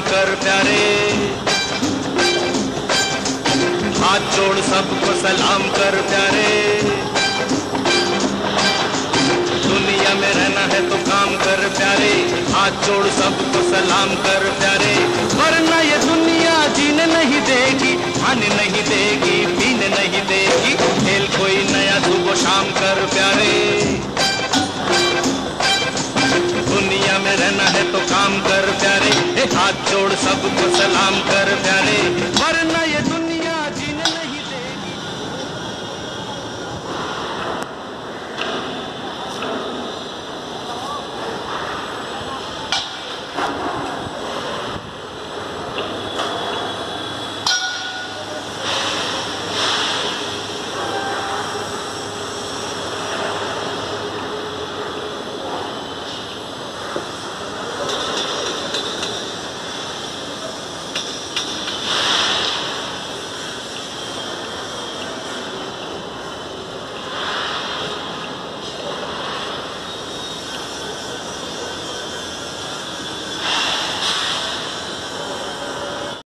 कर प्यारे, हाथ जोड़ सबको सलाम कर प्यारे। दुनिया में रहना है तो काम कर प्यारे, हाथ जोड़ सबको सलाम कर प्यारे। वरना ये दुनिया जीने नहीं देगी, खाने नहीं देगी, पीने नहीं देगी। खेल कोई नया सुबह शाम कर प्यारे। दुनिया में रहना है तो काम कर प्यारे, हाथ जोड़ सबको सलाम कर प्यारे।